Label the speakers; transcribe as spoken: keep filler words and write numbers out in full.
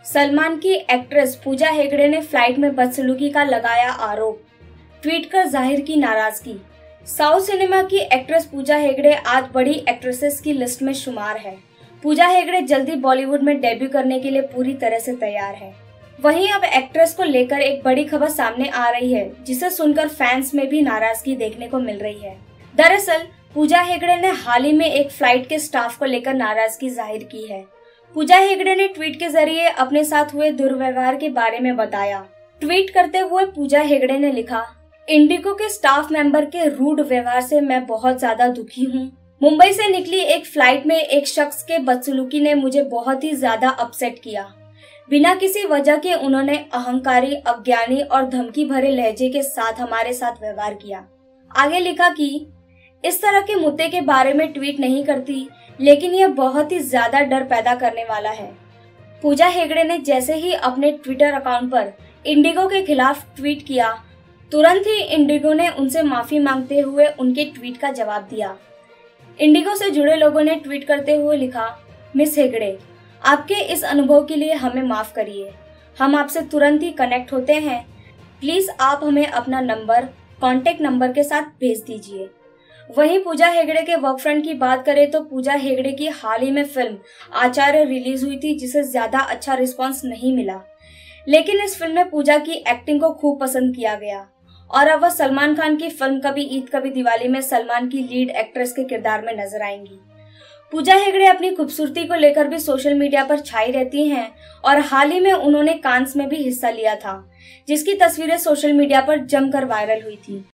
Speaker 1: सलमान की एक्ट्रेस पूजा हेगड़े ने फ्लाइट में बदसलूकी का लगाया आरोप, ट्वीट कर जाहिर की नाराजगी। साउथ सिनेमा की एक्ट्रेस पूजा हेगड़े आज बड़ी एक्ट्रेसेस की लिस्ट में शुमार है। पूजा हेगड़े जल्दी बॉलीवुड में डेब्यू करने के लिए पूरी तरह से तैयार है। वहीं अब एक्ट्रेस को लेकर एक बड़ी खबर सामने आ रही है, जिसे सुनकर फैंस में भी नाराजगी देखने को मिल रही है। दरअसल पूजा हेगड़े ने हाल ही में एक फ्लाइट के स्टाफ को लेकर नाराजगी जाहिर की है। पूजा हेगड़े ने ट्वीट के जरिए अपने साथ हुए दुर्व्यवहार के बारे में बताया। ट्वीट करते हुए पूजा हेगड़े ने लिखा, इंडिगो के स्टाफ मेंबर के रूड व्यवहार से मैं बहुत ज्यादा दुखी हूँ। मुंबई से निकली एक फ्लाइट में एक शख्स के बदसलूकी ने मुझे बहुत ही ज्यादा अपसेट किया। बिना किसी वजह के उन्होंने अहंकारी, अज्ञानी और धमकी भरे लहजे के साथ हमारे साथ व्यवहार किया। आगे लिखा कि इस तरह के मुद्दे के बारे में ट्वीट नहीं करती, लेकिन यह बहुत ही ज्यादा डर पैदा करने वाला है। पूजा हेगड़े ने जैसे ही अपने ट्विटर अकाउंट पर इंडिगो के खिलाफ ट्वीट किया, तुरंत ही इंडिगो ने उनसे माफी मांगते हुए उनके ट्वीट का जवाब दिया। इंडिगो से जुड़े लोगों ने ट्वीट करते हुए लिखा, मिस हेगड़े, आपके इस अनुभव के लिए हमें माफ करिए। हम आपसे तुरंत ही कनेक्ट होते हैं। प्लीज आप हमें अपना नंबर कॉन्टेक्ट नंबर के साथ भेज दीजिए। वहीं पूजा हेगड़े के वर्क फ्रंट की बात करें तो पूजा हेगड़े की हाल ही में फिल्म आचार्य रिलीज हुई थी, जिसे ज्यादा अच्छा रिस्पांस नहीं मिला, लेकिन इस फिल्म में पूजा की एक्टिंग को खूब पसंद किया गया और अब वह सलमान खान की फिल्म कभी ईद कभी दिवाली में सलमान की लीड एक्ट्रेस के किरदार में नजर आएंगी। पूजा हेगड़े अपनी खूबसूरती को लेकर भी सोशल मीडिया पर छाई रहती हैं और हाल ही में उन्होंने कांस में भी हिस्सा लिया था, जिसकी तस्वीरें सोशल मीडिया पर जमकर वायरल हुई थी।